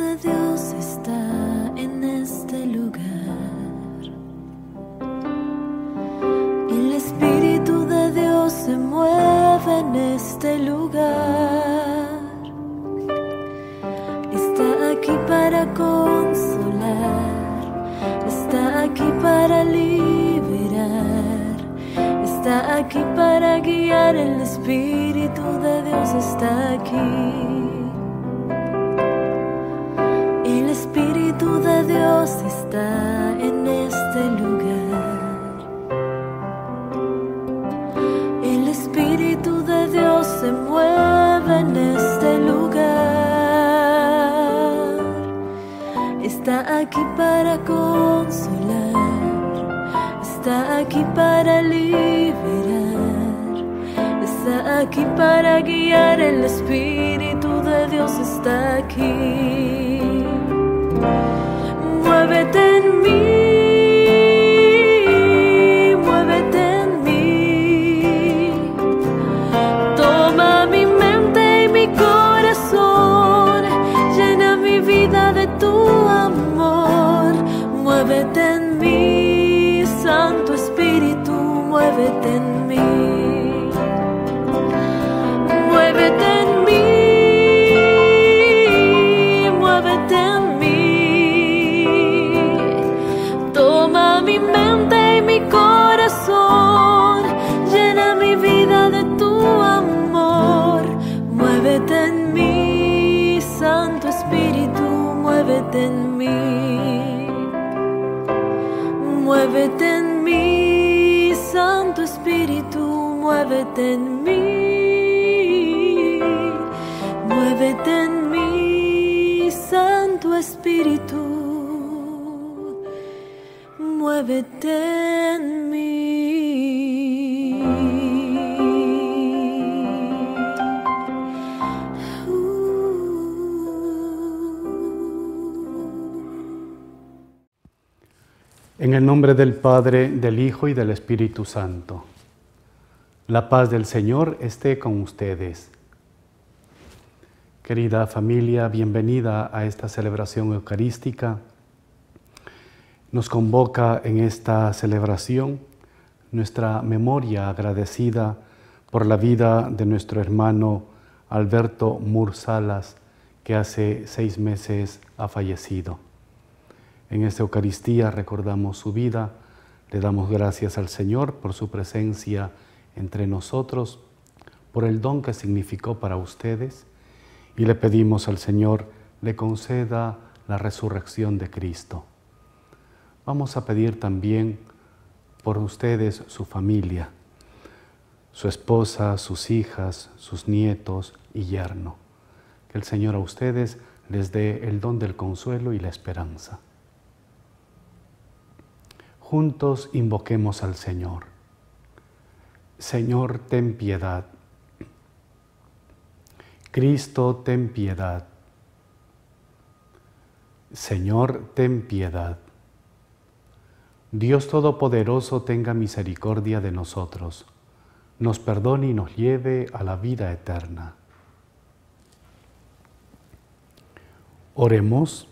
de Dios está en este lugar. El Espíritu de Dios se mueve en este lugar. Está aquí para consolar, está aquí para liberar, está aquí para guiar. El Espíritu de Dios está aquí. El Espíritu de Dios está en este lugar. El Espíritu de Dios se mueve en este lugar. Está aquí para consolar, está aquí para liberar, está aquí para guiar. El Espíritu de Dios está aquí. Muévete en mí, muévete en mí. Toma mi mente y mi corazón, llena mi vida de tu amor. Muévete en mí, Santo Espíritu, muévete en mí. Muévete en mí. Mi mente y mi corazón, llena mi vida de tu amor. Muévete en mí, Santo Espíritu, muévete en mí. Muévete en mí, Santo Espíritu, muévete en mí. Muévete en mí, Santo Espíritu, muévete en mí. En el nombre del Padre, del Hijo y del Espíritu Santo. La paz del Señor esté con ustedes. Querida familia, bienvenida a esta celebración eucarística. Nos convoca en esta celebración nuestra memoria agradecida por la vida de nuestro hermano Alberto Mur Salas, que hace 6 meses ha fallecido. En esta Eucaristía recordamos su vida, le damos gracias al Señor por su presencia entre nosotros, por el don que significó para ustedes, y le pedimos al Señor le conceda la resurrección de Cristo. Vamos a pedir también por ustedes su familia, su esposa, sus hijas, sus nietos y yerno. Que el Señor a ustedes les dé el don del consuelo y la esperanza. Juntos invoquemos al Señor. Señor, ten piedad. Cristo, ten piedad. Señor, ten piedad. Dios Todopoderoso tenga misericordia de nosotros, nos perdone y nos lleve a la vida eterna. Oremos.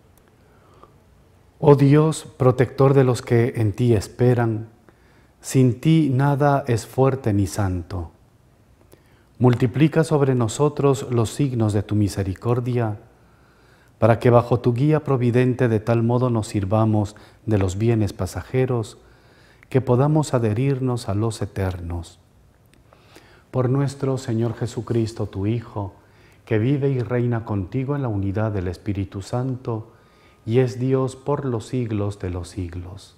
Oh Dios, protector de los que en ti esperan, sin ti nada es fuerte ni santo. Multiplica sobre nosotros los signos de tu misericordia, para que bajo tu guía providente de tal modo nos sirvamos de los bienes pasajeros, que podamos adherirnos a los eternos. Por nuestro Señor Jesucristo, tu Hijo, que vive y reina contigo en la unidad del Espíritu Santo, y es Dios por los siglos de los siglos.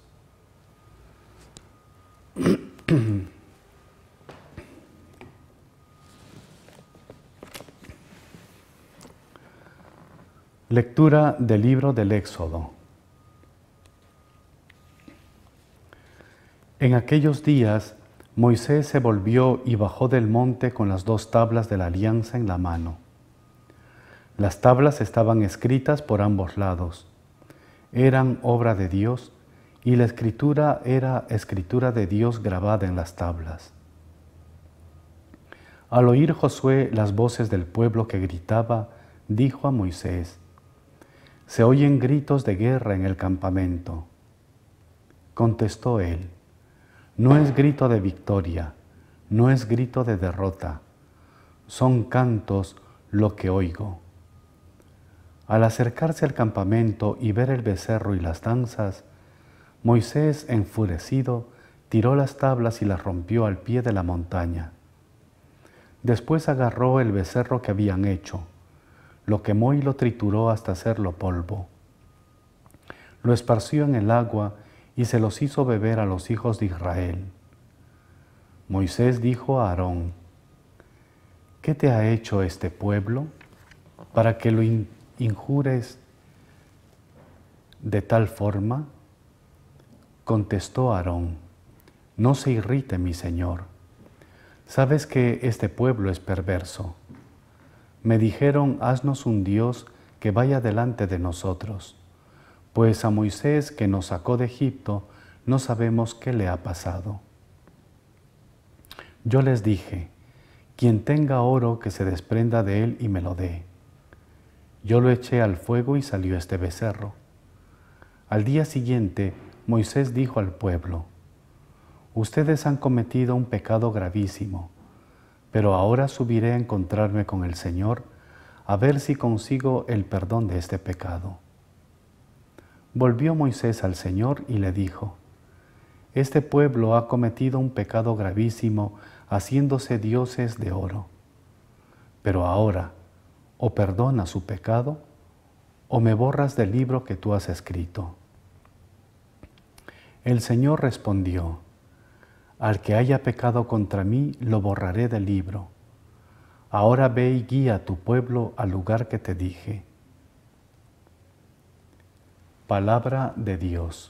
Lectura del libro del Éxodo. En aquellos días, Moisés se volvió y bajó del monte con las 2 tablas de la alianza en la mano. Las tablas estaban escritas por ambos lados. Eran obra de Dios y la escritura era escritura de Dios grabada en las tablas. Al oír Josué las voces del pueblo que gritaba, dijo a Moisés: Se oyen gritos de guerra en el campamento. Contestó él, no es grito de victoria, no es grito de derrota, son cantos lo que oigo. Al acercarse al campamento y ver el becerro y las danzas, Moisés, enfurecido, tiró las tablas y las rompió al pie de la montaña. Después agarró el becerro que habían hecho, lo quemó y lo trituró hasta hacerlo polvo. Lo esparció en el agua y se los hizo beber a los hijos de Israel. Moisés dijo a Aarón, ¿qué te ha hecho este pueblo para que lo injures de tal forma? Contestó Aarón, no se irrite mi señor. Sabes que este pueblo es perverso. Me dijeron, haznos un Dios que vaya delante de nosotros, pues a Moisés que nos sacó de Egipto no sabemos qué le ha pasado. Yo les dije, quien tenga oro que se desprenda de él y me lo dé. Yo lo eché al fuego y salió este becerro. Al día siguiente, Moisés dijo al pueblo, ustedes han cometido un pecado gravísimo, pero ahora subiré a encontrarme con el Señor a ver si consigo el perdón de este pecado. Volvió Moisés al Señor y le dijo, este pueblo ha cometido un pecado gravísimo haciéndose dioses de oro. Pero ahora, o perdona su pecado, o me borras del libro que tú has escrito. El Señor respondió, al que haya pecado contra mí, lo borraré del libro. Ahora ve y guía a tu pueblo al lugar que te dije. Palabra de Dios.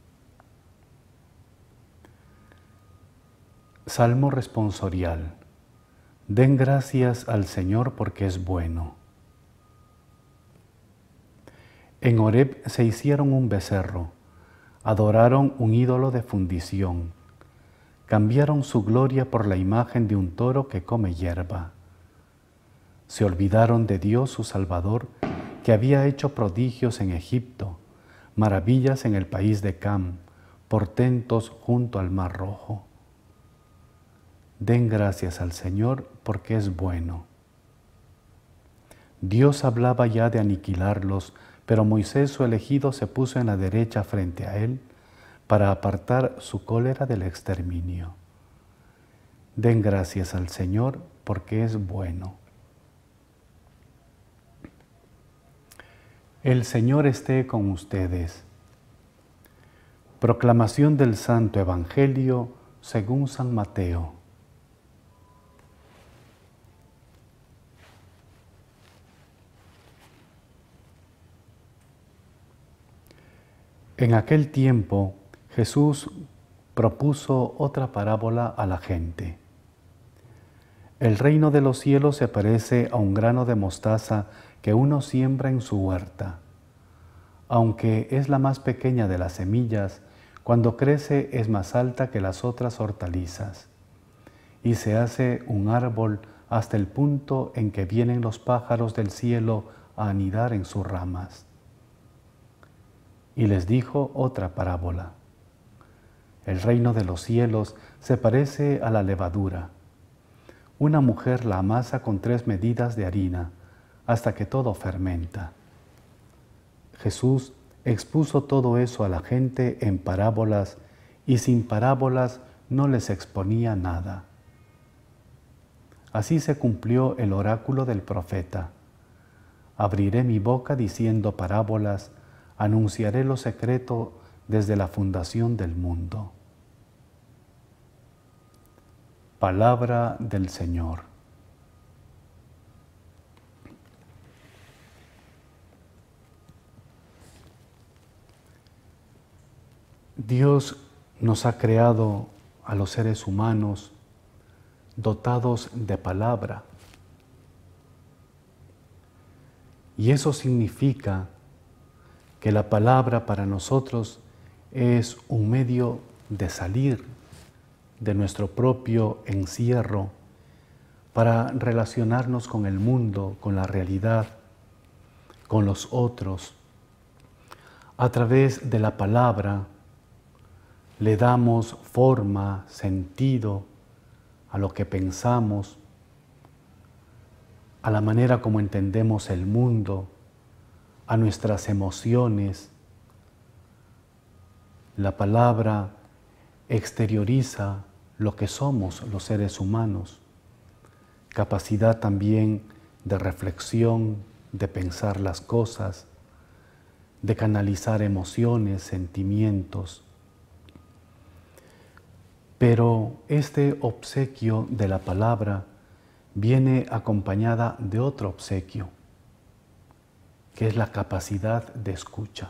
Salmo responsorial. Den gracias al Señor porque es bueno. En Horeb se hicieron un becerro, adoraron un ídolo de fundición, cambiaron su gloria por la imagen de un toro que come hierba. Se olvidaron de Dios su Salvador, que había hecho prodigios en Egipto, maravillas en el país de Cam, portentos junto al Mar Rojo. Den gracias al Señor porque es bueno. Dios hablaba ya de aniquilarlos, pero Moisés, su elegido, se puso en la derecha frente a él para apartar su cólera del exterminio. Den gracias al Señor porque es bueno. El Señor esté con ustedes. Proclamación del Santo Evangelio según San Mateo. En aquel tiempo, Jesús propuso otra parábola a la gente. El reino de los cielos se parece a un grano de mostaza que uno siembra en su huerta. Aunque es la más pequeña de las semillas, cuando crece es más alta que las otras hortalizas, y se hace un árbol hasta el punto en que vienen los pájaros del cielo a anidar en sus ramas. Y les dijo otra parábola. El reino de los cielos se parece a la levadura. Una mujer la amasa con 3 medidas de harina hasta que todo fermenta. Jesús expuso todo eso a la gente en parábolas y sin parábolas no les exponía nada. Así se cumplió el oráculo del profeta. Abriré mi boca diciendo parábolas, anunciaré lo secreto desde la fundación del mundo. Palabra del Señor. Dios nos ha creado a los seres humanos dotados de palabra. Y eso significa que la palabra para nosotros es un medio de salir de nuestro propio encierro para relacionarnos con el mundo, con la realidad, con los otros, A través de la palabra le damos forma, sentido a lo que pensamos, a la manera como entendemos el mundo, a nuestras emociones. La palabra exterioriza lo que somos los seres humanos, capacidad también de reflexión, de pensar las cosas, de canalizar emociones, sentimientos. Pero este obsequio de la palabra viene acompañada de otro obsequio, que es la capacidad de escucha.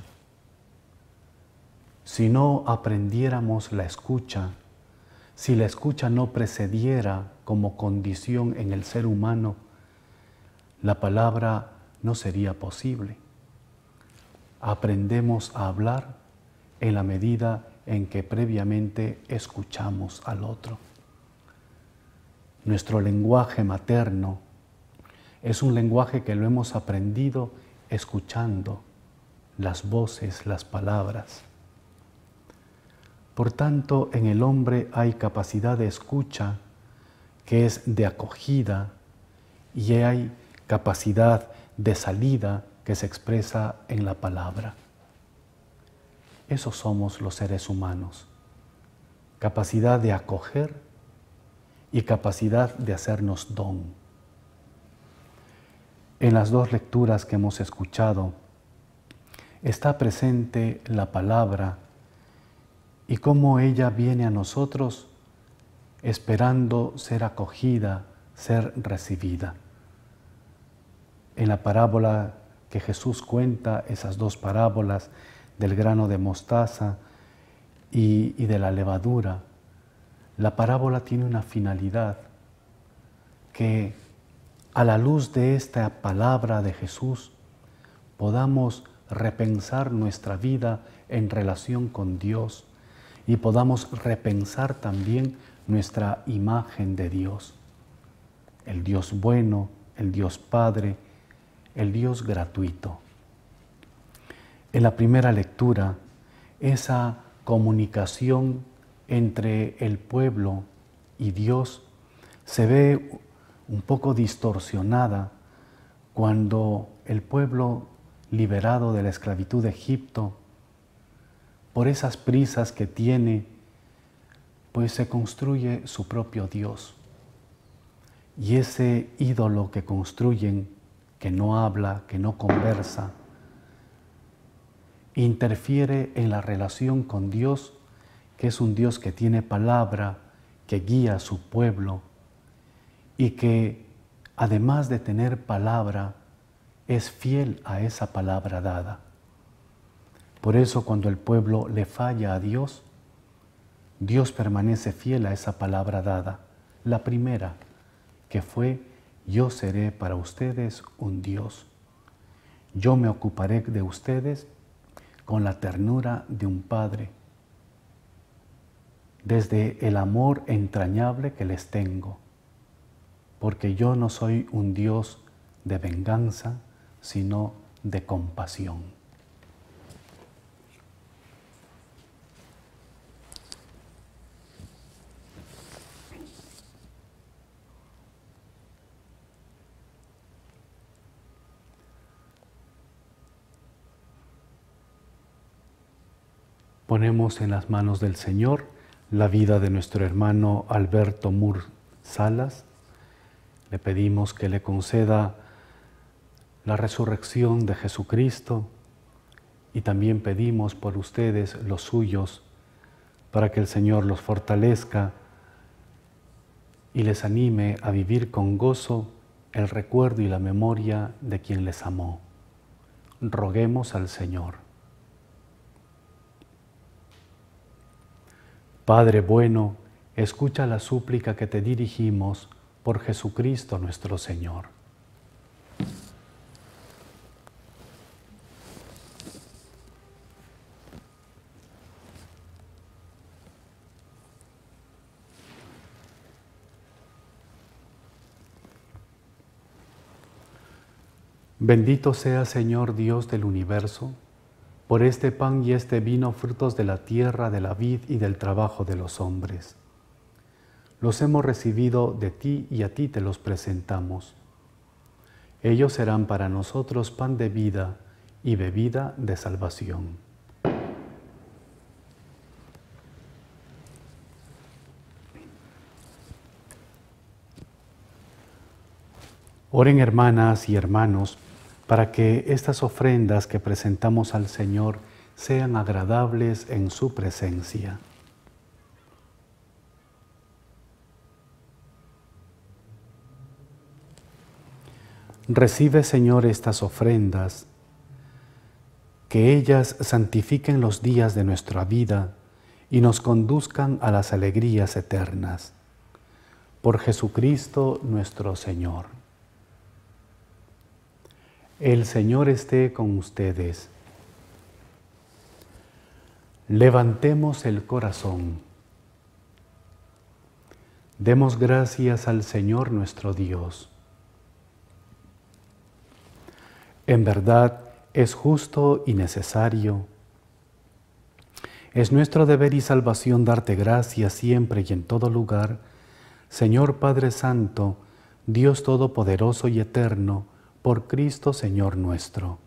Si no aprendiéramos la escucha, si la escucha no precediera como condición en el ser humano, la palabra no sería posible. Aprendemos a hablar en la medida en que previamente escuchamos al otro. Nuestro lenguaje materno es un lenguaje que lo hemos aprendido escuchando las voces, las palabras. Por tanto, en el hombre hay capacidad de escucha que es de acogida y hay capacidad de salida que se expresa en la palabra. Esos somos los seres humanos. Capacidad de acoger y capacidad de hacernos don. En las dos lecturas que hemos escuchado está presente la palabra y cómo ella viene a nosotros esperando ser acogida, ser recibida. En la parábola que Jesús cuenta, esas dos parábolas del grano de mostaza y de la levadura, la parábola tiene una finalidad, que a la luz de esta palabra de Jesús podamos repensar nuestra vida en relación con Dios y podamos repensar también nuestra imagen de Dios, el Dios bueno, el Dios Padre, el Dios gratuito. En la primera lectura, esa comunicación entre el pueblo y Dios se ve un poco distorsionada cuando el pueblo liberado de la esclavitud de Egipto, por esas prisas que tiene, pues se construye su propio Dios. Y ese ídolo que construyen, que no habla, que no conversa, interfiere en la relación con Dios, que es un Dios que tiene palabra, que guía a su pueblo y que, además de tener palabra, es fiel a esa palabra dada. Por eso, cuando el pueblo le falla a Dios, Dios permanece fiel a esa palabra dada, la primera, que fue: yo seré para ustedes un Dios. Yo me ocuparé de ustedes con la ternura de un padre, desde el amor entrañable que les tengo, porque yo no soy un Dios de venganza, sino de compasión. Ponemos en las manos del Señor la vida de nuestro hermano Alberto Mur Salas. Le pedimos que le conceda la resurrección de Jesucristo y también pedimos por ustedes, los suyos, para que el Señor los fortalezca y les anime a vivir con gozo el recuerdo y la memoria de quien les amó. Roguemos al Señor. Padre bueno, escucha la súplica que te dirigimos por Jesucristo nuestro Señor. Bendito sea, Señor Dios del universo, por este pan y este vino, frutos de la tierra, de la vid y del trabajo de los hombres. Los hemos recibido de ti y a ti te los presentamos. Ellos serán para nosotros pan de vida y bebida de salvación. Oren, hermanas y hermanos, para que estas ofrendas que presentamos al Señor sean agradables en su presencia. Recibe, Señor, estas ofrendas, que ellas santifiquen los días de nuestra vida y nos conduzcan a las alegrías eternas. Por Jesucristo nuestro Señor. El Señor esté con ustedes. Levantemos el corazón. Demos gracias al Señor nuestro Dios. En verdad es justo y necesario. Es nuestro deber y salvación darte gracias siempre y en todo lugar, Señor Padre Santo, Dios Todopoderoso y Eterno, por Cristo Señor nuestro.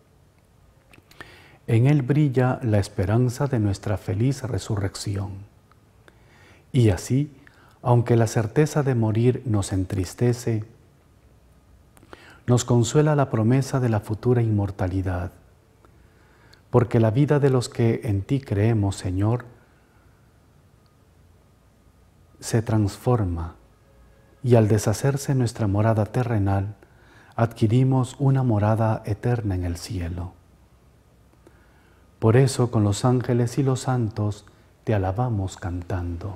En Él brilla la esperanza de nuestra feliz resurrección. Y así, aunque la certeza de morir nos entristece, nos consuela la promesa de la futura inmortalidad, porque la vida de los que en ti creemos, Señor, se transforma, y al deshacerse nuestra morada terrenal, adquirimos una morada eterna en el cielo. Por eso, con los ángeles y los santos, te alabamos cantando.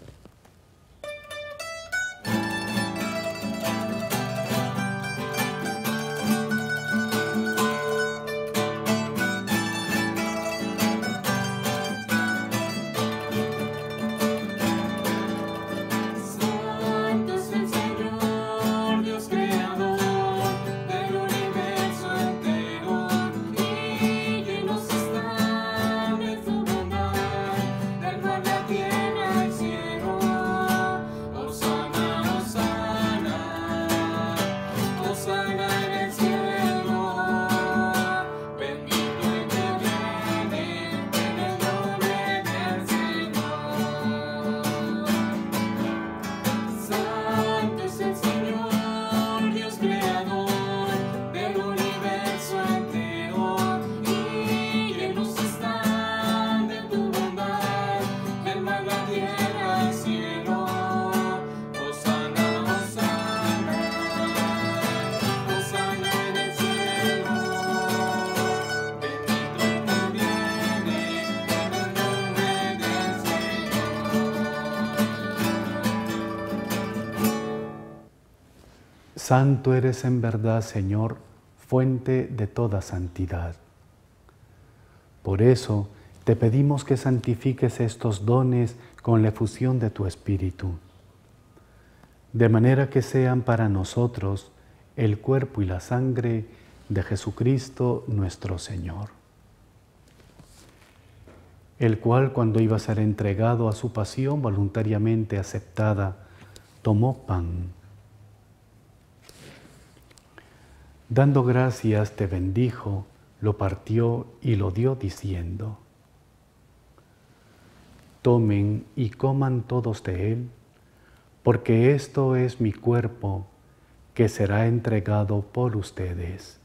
Santo eres en verdad, Señor, fuente de toda santidad. Por eso te pedimos que santifiques estos dones con la efusión de tu Espíritu, de manera que sean para nosotros el cuerpo y la sangre de Jesucristo nuestro Señor, el cual, cuando iba a ser entregado a su pasión voluntariamente aceptada, tomó pan. Dando gracias, te bendijo, lo partió y lo dio diciendo: tomen y coman todos de él, porque esto es mi cuerpo, que será entregado por ustedes.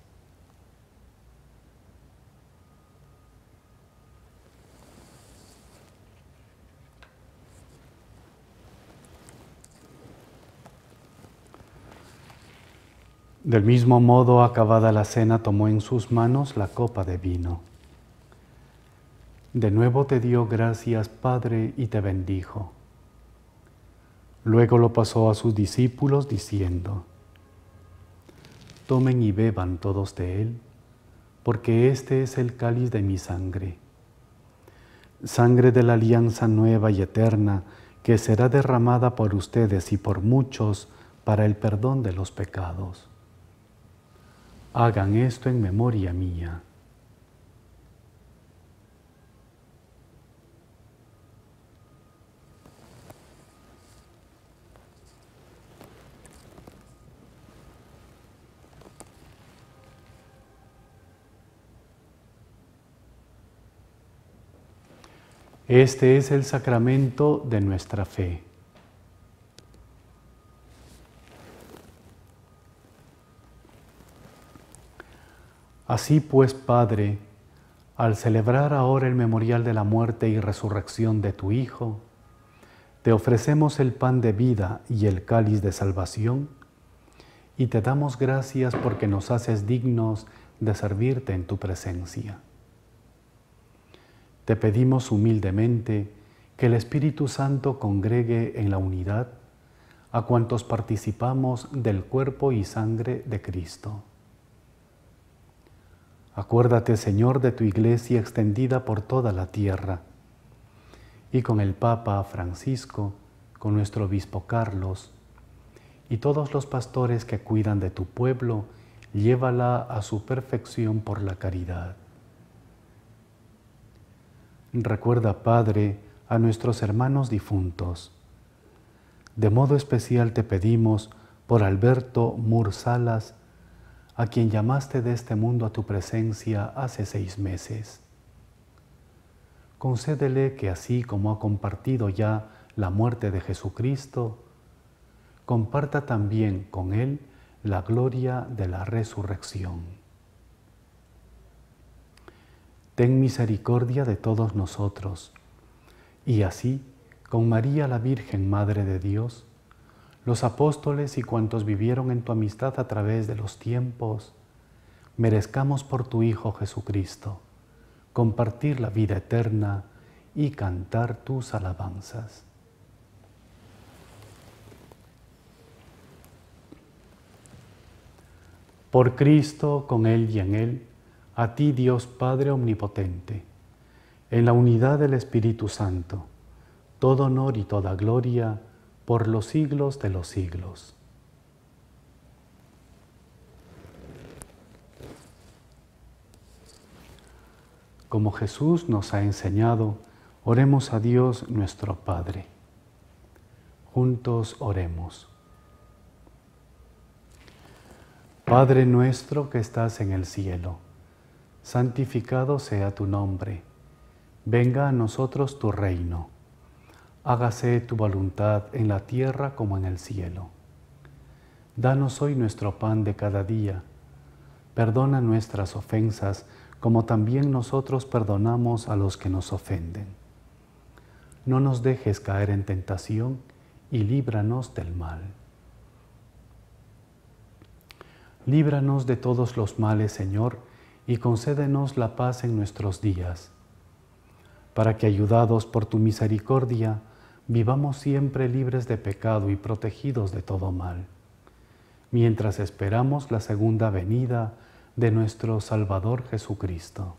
Del mismo modo, acabada la cena, tomó en sus manos la copa de vino. De nuevo te dio gracias, Padre, y te bendijo. Luego lo pasó a sus discípulos, diciendo: tomen y beban todos de él, porque este es el cáliz de mi sangre, sangre de la alianza nueva y eterna, que será derramada por ustedes y por muchos para el perdón de los pecados. Hagan esto en memoria mía. Este es el sacramento de nuestra fe. Así pues, Padre, al celebrar ahora el memorial de la muerte y resurrección de tu Hijo, te ofrecemos el pan de vida y el cáliz de salvación, y te damos gracias porque nos haces dignos de servirte en tu presencia. Te pedimos humildemente que el Espíritu Santo congregue en la unidad a cuantos participamos del cuerpo y sangre de Cristo. Acuérdate, Señor, de tu Iglesia extendida por toda la tierra, y con el Papa Francisco, con nuestro Obispo Carlos, y todos los pastores que cuidan de tu pueblo, llévala a su perfección por la caridad. Recuerda, Padre, a nuestros hermanos difuntos. De modo especial te pedimos por Alberto Mur Salas, a quien llamaste de este mundo a tu presencia hace 6 meses. Concédele que así como ha compartido ya la muerte de Jesucristo, comparta también con Él la gloria de la resurrección. Ten misericordia de todos nosotros, y así, con María la Virgen, Madre de Dios, los apóstoles y cuantos vivieron en tu amistad a través de los tiempos, merezcamos por tu Hijo Jesucristo compartir la vida eterna y cantar tus alabanzas. Por Cristo, con Él y en Él, a ti, Dios Padre Omnipotente, en la unidad del Espíritu Santo, todo honor y toda gloria por los siglos de los siglos. Como Jesús nos ha enseñado, oremos a Dios nuestro Padre. Juntos oremos. Padre nuestro que estás en el cielo, santificado sea tu nombre. Venga a nosotros tu reino. Hágase tu voluntad en la tierra como en el cielo. Danos hoy nuestro pan de cada día. Perdona nuestras ofensas, como también nosotros perdonamos a los que nos ofenden. No nos dejes caer en tentación y líbranos del mal. Líbranos de todos los males, Señor, y concédenos la paz en nuestros días, para que, ayudados por tu misericordia, vivamos siempre libres de pecado y protegidos de todo mal, mientras esperamos la segunda venida de nuestro Salvador Jesucristo.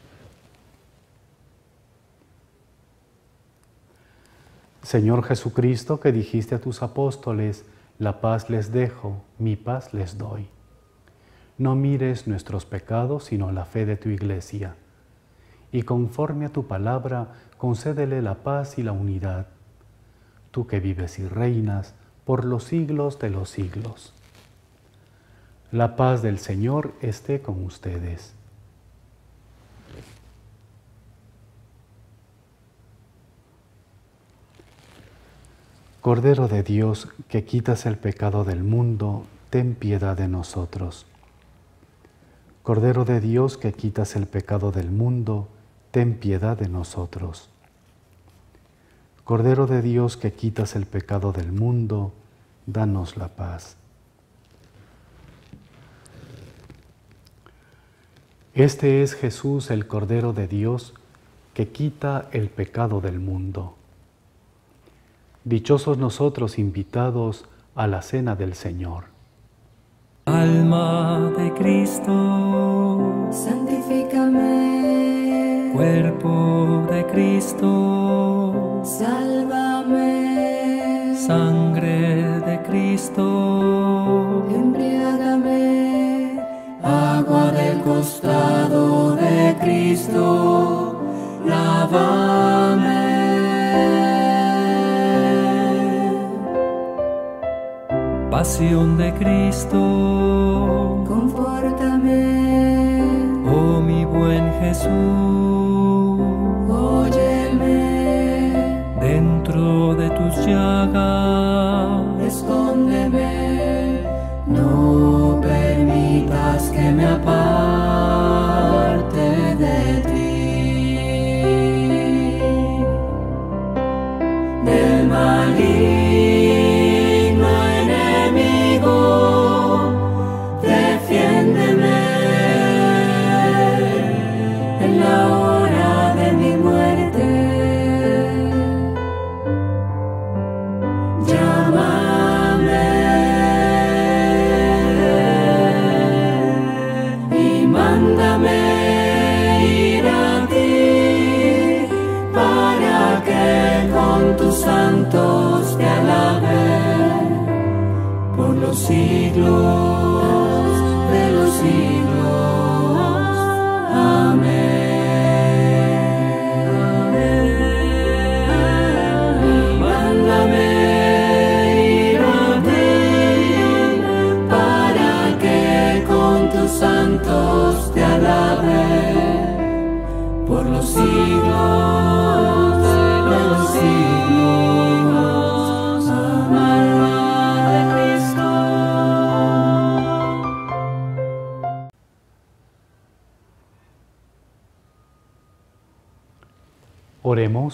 Señor Jesucristo, que dijiste a tus apóstoles, la paz les dejo, mi paz les doy. No mires nuestros pecados, sino la fe de tu Iglesia, y conforme a tu palabra, concédele la paz y la unidad, tú que vives y reinas por los siglos de los siglos. La paz del Señor esté con ustedes. Cordero de Dios, que quitas el pecado del mundo, ten piedad de nosotros. Cordero de Dios, que quitas el pecado del mundo, ten piedad de nosotros. Cordero de Dios, que quitas el pecado del mundo, danos la paz. Este es Jesús, el Cordero de Dios, que quita el pecado del mundo. Dichosos nosotros invitados a la cena del Señor. Alma de Cristo, santifícame. Cuerpo de Cristo, Sálvame. sangre de Cristo, Embriágame. agua del costado de Cristo, lávame. Pasión de Cristo, Confórtame. oh mi buen Jesús, Óyeme. tus llagas. Escóndeme, no permitas que me aparte de ti. Del maligno enemigo, defiéndeme en la hora de mi muerte. Llámame y mándame ir a ti, para que con tus santos te alabe por los siglos de los siglos. Amén. Y mándame ir a ti, para que con tus santos te alabe por los siglos de los siglos. Alma de Cristo. Oremos.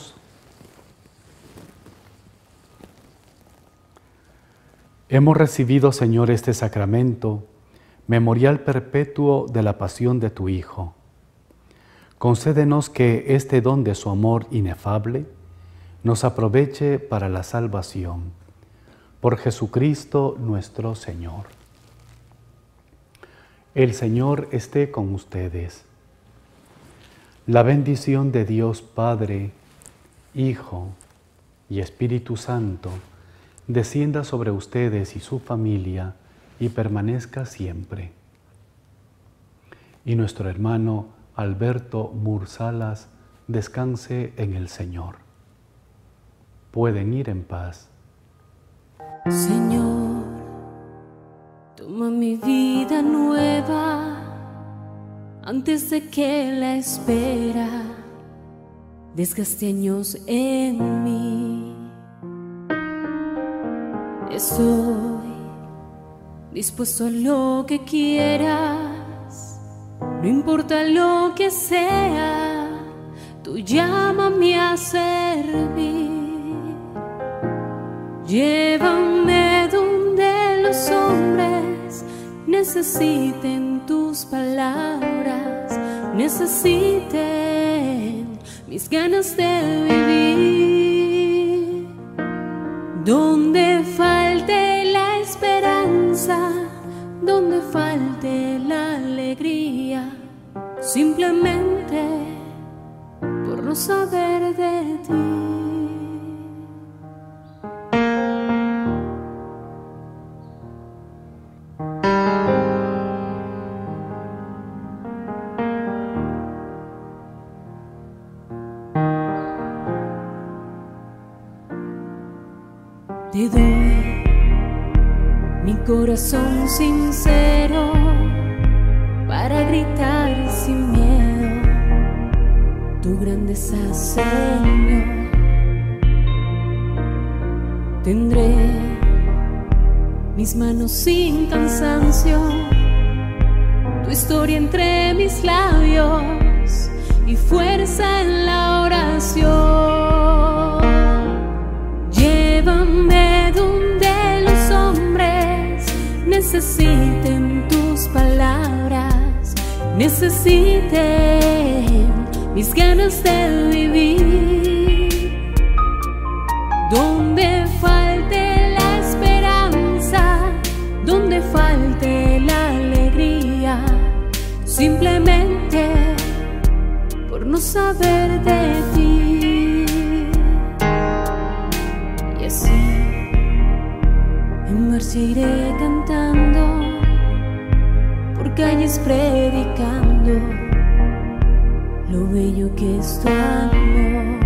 Hemos recibido, Señor, este sacramento, memorial perpetuo de la pasión de tu Hijo. Concédenos que este don de su amor inefable nos aproveche para la salvación. Por Jesucristo nuestro Señor. El Señor esté con ustedes. La bendición de Dios Padre, Hijo y Espíritu Santo descienda sobre ustedes y su familia y permanezca siempre. Y nuestro hermano Alberto Mursalas descanse en el Señor. Pueden ir en paz. Señor, toma mi vida nueva antes de que la espera desgaste años en mí. Estoy dispuesto a lo que quieras, no importa lo que sea, tú llámame a servir. Llévame donde los hombres necesiten tus palabras, necesiten mis ganas de vivir. Donde falte la esperanza, donde falte la alegría, simplemente por no saber de ti. Te doy mi corazón sincero para gritar sin miedo tu grandeza, Señor. Tendré mis manos sin cansancio, tu historia entre mis labios y fuerza en la oración. Llévame donde los hombres necesiten tus palabras, necesiten mis ganas de vivir. Donde falte la esperanza, donde falte la alegría, simplemente por no saber de ti. Y así en marcha iré cantando, por calles predicando lo bello que es tu amor.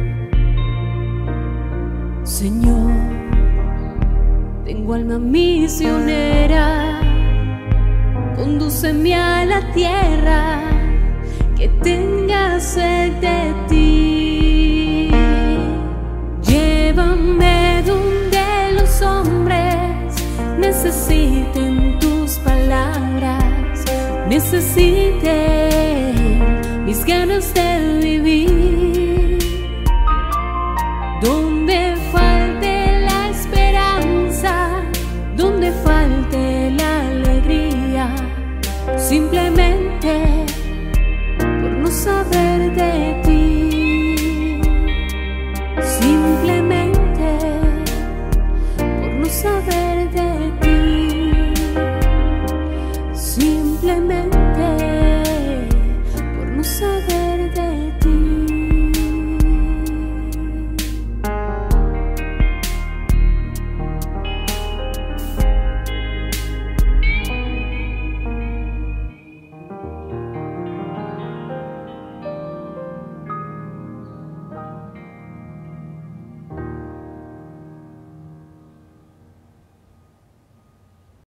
Señor, tengo alma misionera, condúceme a la tierra que tenga sed de ti. Llévame necesite mis ganas de vivir. Donde falte la esperanza, donde falte la alegría, simplemente por no saber de ti, simplemente por no saber de ti, simplemente